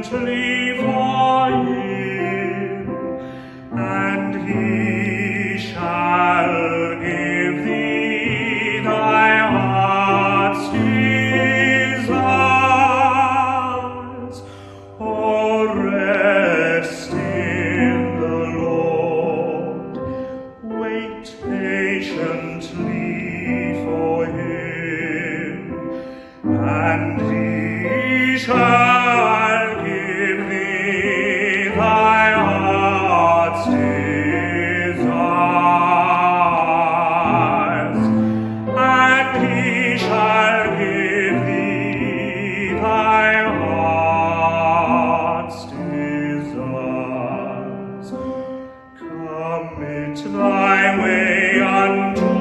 patiently for him, and he shall give thee thy heart's desires. Oh, rest in the Lord, wait patiently for him, and he shall give thee thy heart's desires, and he shall give thee thy heart's desires. Commit thy way unto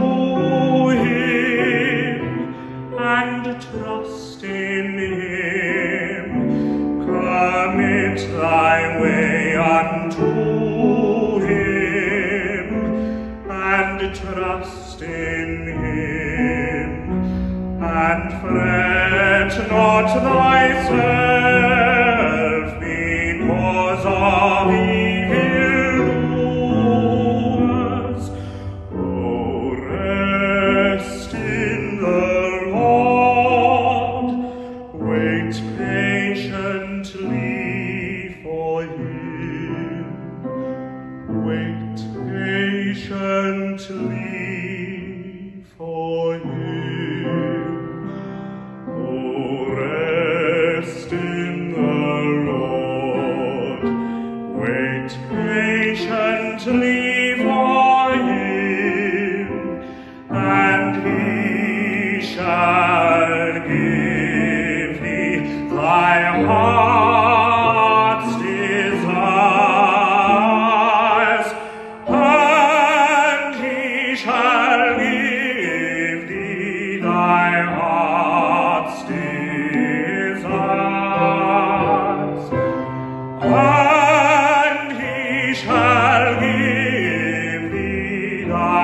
him, and trust in him. Commit thy way unto him, and trust in him, and fret not thyself because of evildoers. Oh, rest in the Lord, wait patiently for him, wait patiently for him. Oh, rest in the Lord, wait patiently for him, and he shall give thee thy heart's desires, and he shall give thee thy heart's desires, and he shall give thee thy